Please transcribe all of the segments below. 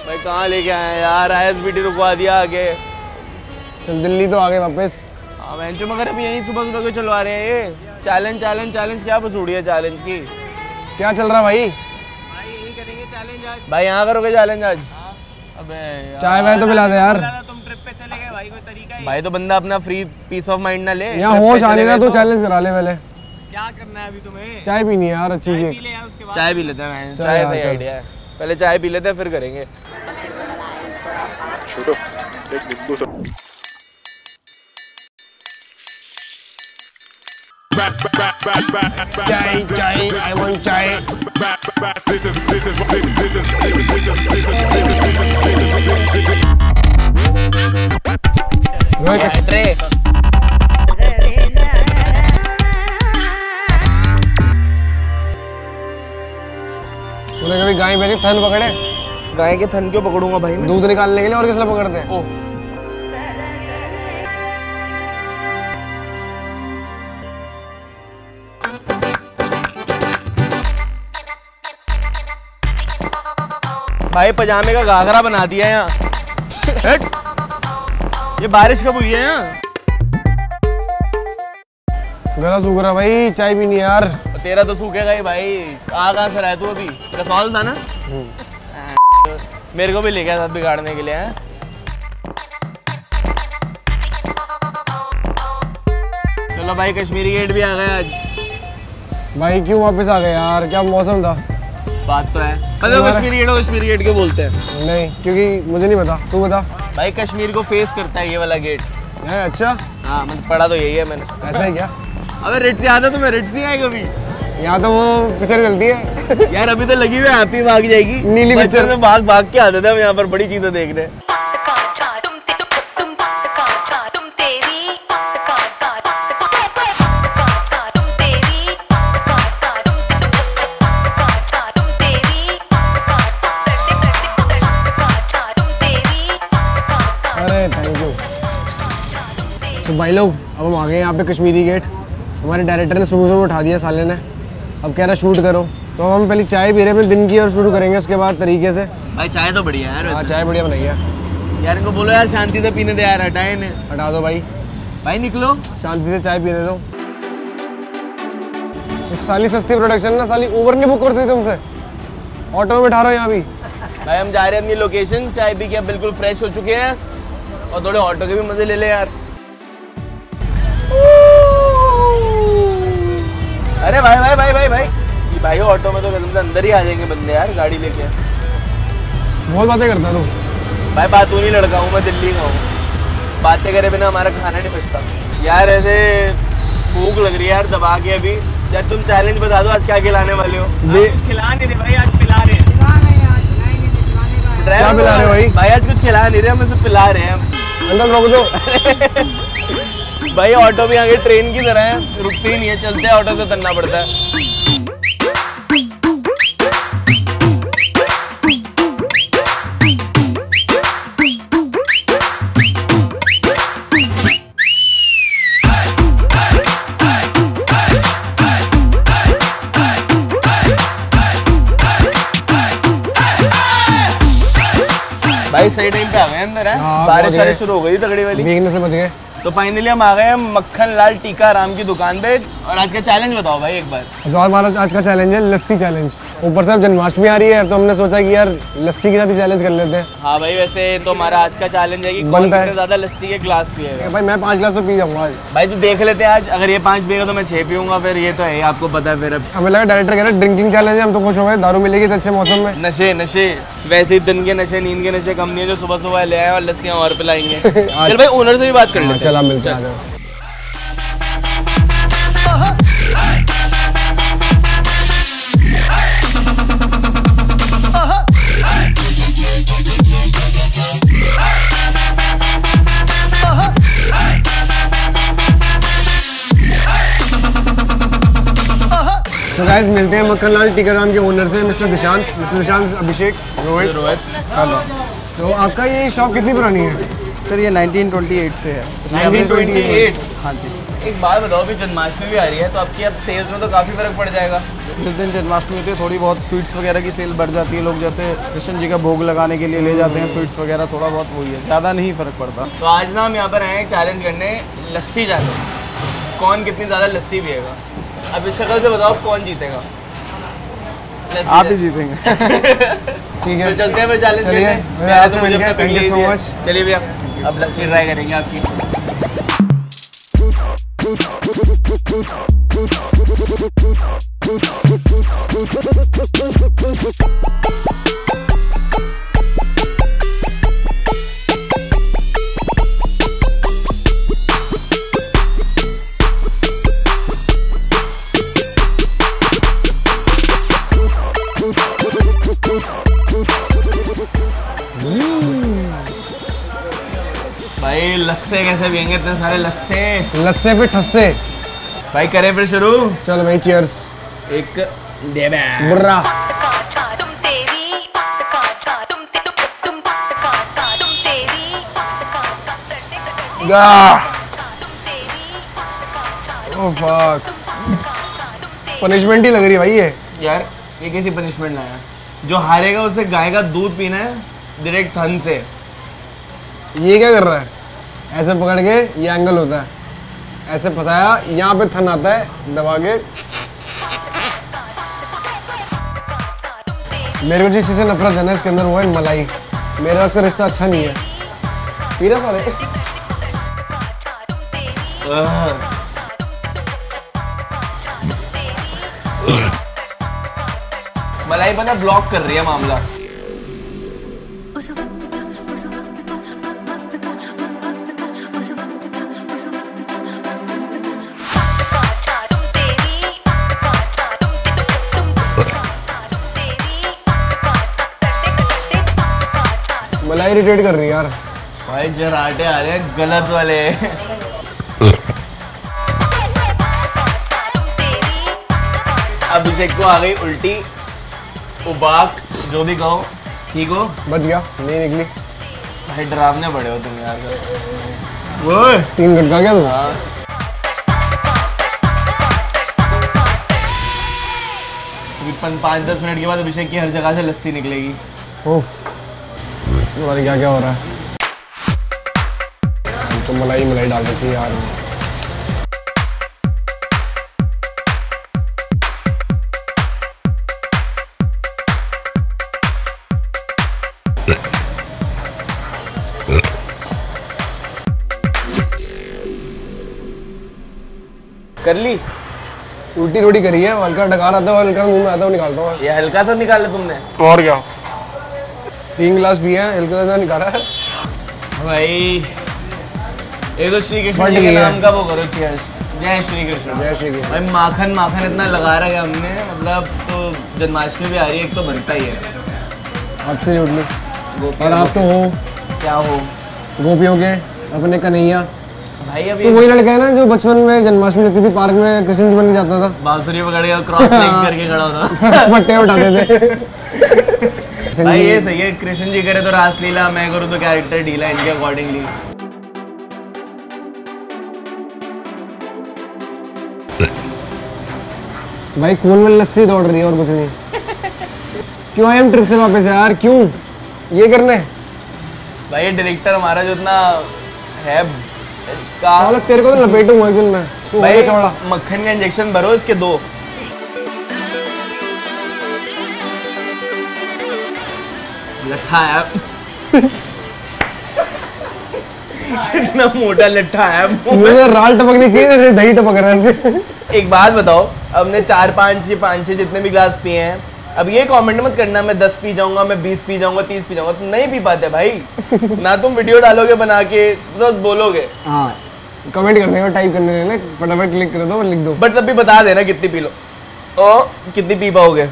भाई कहाँ लेके आए यार, ISBT रुकवा दिया आगे। चल दिल्ली तो आ गए वापस। हाँ बेंचो, मगर अभी यहीं सुबह सुबह को चलवा रहे हैं ये। चैलेंज चैलेंज चैलेंज क्या बसूड़ी है चैलेंज की। क्या चल रहा भाई? भाई यही करेंगे चैलेंज आज। भाई यहाँ करोगे चैलेंज आज? अबे यार, चाय वाय तो पिला दे यार। तुम ट्रिप पे चले गए भाई, कोई तरीका है? भाई तो बंदा अपना फ्री पीस ऑफ माइंड ना ले। यहाँ होश आने का तो चैलेंज करा ले पहले। क्या करना है अभी तुम्हें? चाय पीनी है यार अच्छी सी। चाय पी लेते हैं, चाय सही आइडिया है। पहले चाय पी लेते हैं फिर करेंगे। चाय चाय आई वांट चाय। तूने कभी गाय भैंस के थन पकड़े? गाय के थन क्यों पकड़ूंगा भाई मैं? दूध निकालने के लिए, और किस लिए पकड़ते हैं? भाई पजामे का घाघरा बना दिया यहाँ। ये बारिश कब हुई है यहाँ? गला सूख रहा भाई, चाय भी नहीं यार। तेरा तो सूखेगा ही भाई। कहाँ से रहा है तू अभी? कसौल था ना? मेरे को भी ले गया साथ बिगाड़ने के लिए है? चलो भाई, कश्मीरी गेट भी आ गया आज। भाई क्यों वापस आ गए यार? क्या मौसम था। बात तो है। पता है कश्मीरी गेट क्यों बोलते हैं? नहीं, क्योंकि मुझे नहीं पता, तू बता। भाई कश्मीर को फेस करता है ये वाला गेट है। अच्छा हाँ, मतलब पढ़ा तो यही है मैंने। ऐसा है क्या? अबे रिट्स याद है तुम्हें? रिट्स नहीं आए कभी? यहाँ तो वो पिक्चर चलती है यार अभी तो लगी हुई हैप्पी भाग जाएगी। नीली पिक्चर में भाग भाग के आते थे हम यहाँ पर बड़ी चीजें देखने। अरे थैंक यू। तो भाई लोग अब हम आ गए यहाँ पे कश्मीरी गेट। हमारे डायरेक्टर ने सुबह सुबह उठा दिया साले ने। अब कह रहा शूट करो, तो हम पहले चाय पी रहे हैं दिन की और शुरू करेंगे उसके बाद तरीके से। भाई चाय तो बढ़िया है यार। हाँ चाय बढ़िया बनाई है यार। इनको बोलो यार शांति से पीने दे यार, हटाए इन्हें। हटा दो भाई। भाई निकलो, शांति से चाय पीने दो। इस साली सस्ती प्रोडक्शन ना साली ऊबर नहीं बुक करती तुमसे। ऑटो में बैठा रहो यहाँ भी। भाई हम जा रहे हैं अपनी लोकेशन, चाय पी के बिल्कुल फ्रेश हो चुके हैं और थोड़े ऑटो के भी मजे ले ले यार। अरे भाई भाई भाई भाई भाई भाई ऑटो में तो कदम से अंदर ही आ जाएंगे बंदे यार, गाड़ी लेके। बहुत बातें करता तू। भाई बात नहीं लड़का हूँ मैं, दिल्ली का हूँ। बातें करे बिना हमारा खाना नहीं बचता यार। ऐसे भूख लग रही है यार दबा के अभी। यार तुम चैलेंज बता दो आज क्या खिलाने वाले हो? कुछ खिला नहीं रहे भाई, आज पिला रहे हैं। क्या पिला रहे हो भाई? भाई आज कुछ खिला नहीं रहे, हम इसे पिला रहे हैं। अंदर रोक दो। भाई ऑटो भी आगे ट्रेन की तरह है, रुकती ही नहीं है, चलते हैं ऑटो से तन्ना पड़ता है। भाई सही टाइम पे आ गए अंदर है। बारिश शुरू हो गई तगड़ी वाली, भीगने से बच गए। तो फाइनली हम आ गए हैं मक्खन लाल टीका राम की दुकान पे। और आज का चैलेंज बताओ भाई एक बार। जो हमारा आज का चैलेंज है लस्सी चैलेंज। ऊपर से अब जन्माष्टमी आ रही है तो हमने सोचा कि यार लस्सी के साथ ही चैलेंज कर लेते हैं। हाँ भाई वैसे तो हमारा आज का चैलेंज है कि कौन कितने ज्यादा लस्सी के ग्लास पिएगा। भाई मैं 5 ग्लास तो पी जाऊंगा आज। भाई तो देख लेते हैं आज, अगर ये 5 पिएगा तो मैं 6 पीऊंगा। फिर ये तो है आपको पता है। फिर अब हमें लगा डायरेक्टर कह रहे ड्रिंकिंग चैलेंज है, हम तो खुश हो गए, दारू मिलेगी तो अच्छे मौसम में। नशे नशे वैसे ही दिन के नशे, नींद के नशे कम नहीं है जो सुबह सुबह ले आए और लस्सियाँ और पिलाएंगे। चल भाई ओनर से भी बात कर लेते हैं। चला मिलते हैं। तो गाइस मिलते हैं मक्खन लाल टीका राम के ओनर से, मिस्टर दिशांत अभिषेक, रोहित। हेलो। तो आपका ये शॉप कितनी पुरानी है? सर ये 1928 से है। 1928? हाँ जी। एक बात बताओ, अभी जन्माष्टमी भी आ रही है तो आपकी अब सेल्स में तो काफ़ी फर्क पड़ जाएगा। जिस दिन जन्माष्टमी होती है थोड़ी बहुत स्वीट्स वगैरह की सेल बढ़ जाती है, लोग जैसे कृष्ण जी का भोग लगाने के लिए ले जाते हैं स्वीट्स वगैरह, थोड़ा बहुत वही है, ज़्यादा नहीं फ़र्क पड़ता। तो आज ना हम यहाँ पर आए चैलेंज करने लस्सी जाने, कौन कितनी ज़्यादा लस्सी पिएगा। अब इस शक्ल से बताओ कौन जीतेगा। आप ही जीतेंगे। ठीक है, तो चलते हैं फिर चैलेंज चलिए, करने। तो मुझे अपना pic thank you so much. चलिए भैया, अब लस्सी ट्राई करेंगे आपकी। भाई लस्से कैसे पियेंगे इतने सारे लस्से? लस्से पे ठस्से। भाई करें फिर शुरू। चलो भाई, चियर्स। एक देबे बुर्रा। ओह फक, पनिशमेंट ही लग रही है भाई ये। यार ये कैसी पनिशमेंट लाया? जो हारेगा उसे गाय का दूध पीना है डायरेक्ट थन से। ये क्या कर रहा है? ऐसे पकड़ के, ये एंगल होता है, ऐसे फंसाया, यहाँ पे थन आता है, दबा के। मेरे को जिस चीज़ से नफरत है ना इसके अंदर, वो है मलाई। मेरा उसका रिश्ता अच्छा नहीं है। पी रहा सारे। मलाई पता ब्लॉक कर रही है मामला। मलाई इरिटेट कर रही है यार। भाई जराटे आ रहे हैं गलत वाले। अभिषेक को आ गई उल्टी, उबाक, जो भी कहो। ठीक हो? बच गया, नहीं निकली। भाई डरावने बड़े हो तुम यार। वो 3 घंटा क्या तू? हाँ। 5-10 मिनट के बाद अभिषेक की हर जगह से लस्सी निकलेगी। उफ, पता नहीं क्या क्या हो रहा है। तो मलाई डाल देती है यार। कर ली? उल्टी थोड़ी करी है, हल्का डकार आता है, हल्का मुंह में आता है, निकालता हूँ। ये हल्का तो निकाला तुमने? और क्या, 3 गिलास पिए हैं, हल्का तो निकाला है भाई। ये तो श्री कृष्ण जी के नाम का वो करो, चीयर्स। जय श्री कृष्ण। जय श्री कृष्ण। भाई माखन माखन इतना लगा रखा है हमने, मतलब तो जन्माष्टमी भी आ रही है, एक तो बनता ही है। एब्सोल्युटली। और आप तो हो, क्या हो? गोपियों के अपने कन्हैया। भाई अभी तो वही लड़का है ना जो बचपन में जन्माष्टमी लगती थी पार्क में, कृष्ण जी बन के जाता था, बांसुरी पकड़ के क्रॉस लेग करके खड़ा होता। पट्टे उठाते थे। भाई ये सही है, कृष्ण जी करे तो रासलीला, मैं करूँ तो कैरेक्टर ढीला, इनके अकॉर्डिंगली। भाई खून में लस्सी दौड़ रही है और कुछ नहीं। क्यों आए हम ट्रिप से वापस यार? क्यों ये करने? भाई ये डायरेक्टर हमारा जो इतना है का, तेरे को तो लपेटूंगा एक दिन मैं। तू भाई चौड़ा मक्खन का इंजेक्शन भरो इसके 2। लट्ठा है। इतना मोटा लट्ठा है मुझे राल टपकनी चाहिए, दही टपक रहा है इसके। एक बात बताओ, हमने 4-5-6 जितने भी ग्लास पिए हैं, अब ये कमेंट मत करना मैं 10 पी जाऊंगा, मैं 20 पी जाऊंगा, 30 पी जाऊंगा। तुम नहीं पी पाते भाई। ना तुम वीडियो डालोगे बना के, बस बोलोगे। हाँ, कमेंट कर देना, टाइप करने लेना, फटाफट क्लिक कर दो और लिख दो। बट तब भी बता देना कितनी पी लो। ओ कितनी पी पाओगे?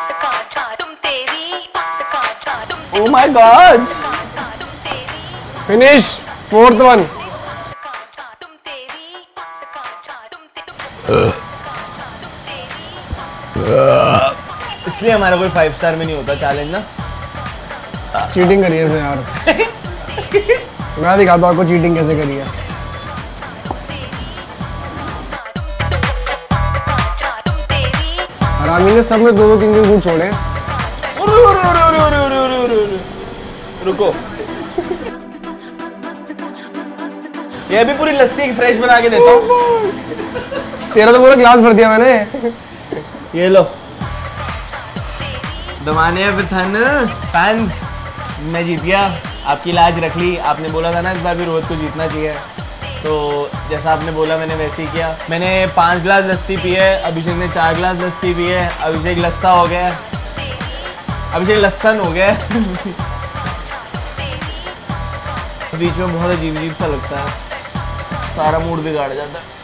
Oh my god, finish 4th one। इसलिए हमारा कोई 5 स्टार में नहीं होता चैलेंज ना। चीटिंग करी है इसने यार। मैं दिखाता हूँ आपको चीटिंग कैसे करी है। रामी ने सब में 2-2-3-3 घूंट छोड़े। रुको, ये भी पूरी लस्सी फ्रेश बना के देता हूँ। तेरा तो पूरा ग्लास भर दिया मैंने। ये लो दमाने फैंस, मैं जीत गया, आपकी लाज रख ली। आपने बोला था ना इस बार भी रोहित को जीतना चाहिए, तो जैसा आपने बोला मैंने वैसे ही किया। मैंने 5 गिलास लस्सी पी है, अभिषेक ने 4 गिलास लस्सी पी है। अभिषेक लस्सा हो गया, अभिषेक लस्सन हो गया। बीच में बहुत अजीब अजीब सा लगता है, सारा मूड बिगाड़ जाता है।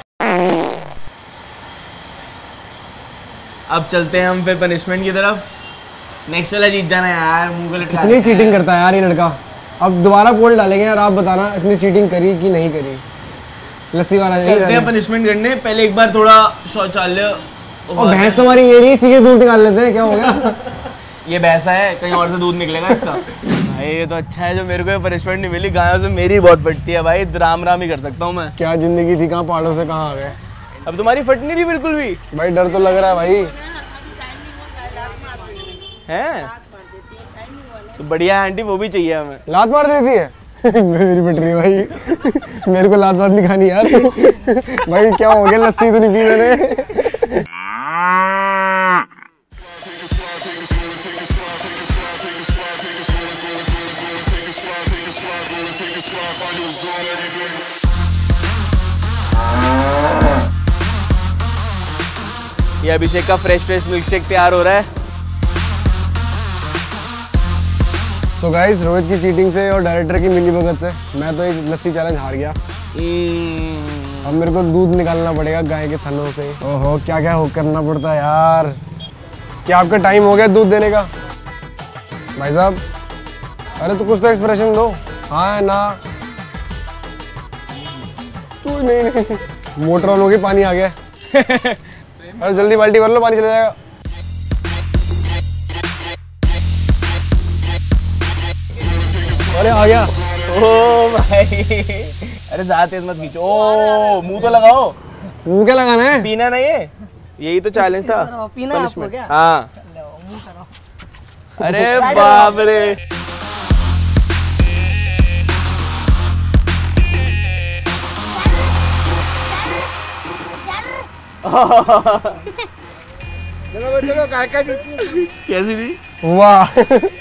अब चलते हैं हम फिर पनिशमेंट की तरफ। नेक्स्ट वाला जीत जाना यार, मुंह को लटका। इतनी चीटिंग करता है यार ये लड़का। अब दोबारा पोल डालेंगे और आप बताना इसने चीटिंग करी कि नहीं करी। लस्सी वाला चलते हैं पनिशमेंट करने। पहले एक बार थोड़ा शौचालय। और भैंस तुम्हारी ये नहीं, इसी के दूध निकाल लेते हैं, क्या हो गया? ये भैंसा है, कहीं और से दूध निकलेगा इसका। भाई ये तो अच्छा है जो मेरे को पनिशमेंट नहीं मिली। गायों से मेरी बहुत फटती है भाई, राम राम ही कर सकता हूँ मैं। क्या जिंदगी थी, कहाँ पहाड़ों से कहाँ आ गए। अब तुम्हारी फट नहीं रही बिल्कुल भी। भाई डर तो लग रहा है भाई। हैं तो बढ़िया है आंटी, वो भी चाहिए हमें। लात मार देती है। मेरी फट रही है भाई। मेरे को लात मार नहीं खानी यार। भाई क्या हो गया, लस्सी तो नहीं पी मैंने। ये अभिषेक का फ्रेश मिल्क शेक तैयार हो रहा है। तो गाइस रोहित की चीटिंग से और डायरेक्टर की मिलीभगत से मैं तो एक लस्सी चैलेंज हार गया। अब मेरे को दूध निकालना पड़ेगा गाय के थनों से। ओहो क्या क्या करना पड़ता है यार। क्या आपका टाइम हो गया दूध देने का भाई साहब? अरे तो कुछ तो एक्सप्रेशन दो, हाँ ना। तू नहीं मोटर ऑन हो गई, पानी आ गया। अरे जल्दी बाल्टी भर लो, पानी चला जाएगा। अरे आ गया। ओ भाई, अरे ज्यादा तेज मत खींचो। ओ मुंह तो लगाओ। मुंह क्या लगाना है? पीना नहीं है, यही तो चैलेंज था। पीना है आपको क्या? हाँ। अरे बाप रे। चलो कैसी थी? वाह।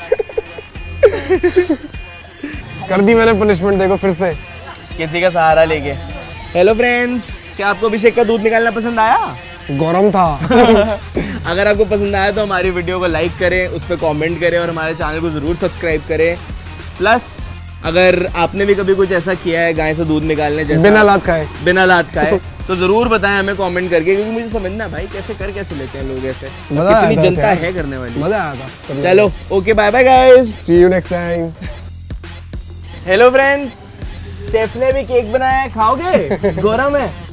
कर दी मैंने पनिशमेंट, देखो फिर से किसी का सहारा लेके। हेलो फ्रेंड्स, क्या आपको अभिषेक का दूध निकालना पसंद आया? गरम था। अगर आपको पसंद आया तो हमारी वीडियो को लाइक करें, उस पर कमेंट करें और हमारे चैनल को ज़रूर सब्सक्राइब करें। प्लस अगर आपने भी कभी कुछ ऐसा किया है गाय से दूध निकालने जैसा, बिना लात खाए तो जरूर बताएं हमें कमेंट करके, क्योंकि मुझे समझना है भाई कैसे लेते हैं लोग ऐसे। मजा कितनी आया था जनता ऐसे है करने वाली। मजा आया था। चलो okay, bye bye guys, see you next time. Hello friends, chef ने भी केक बनाया है, खाओगे? गौरव है।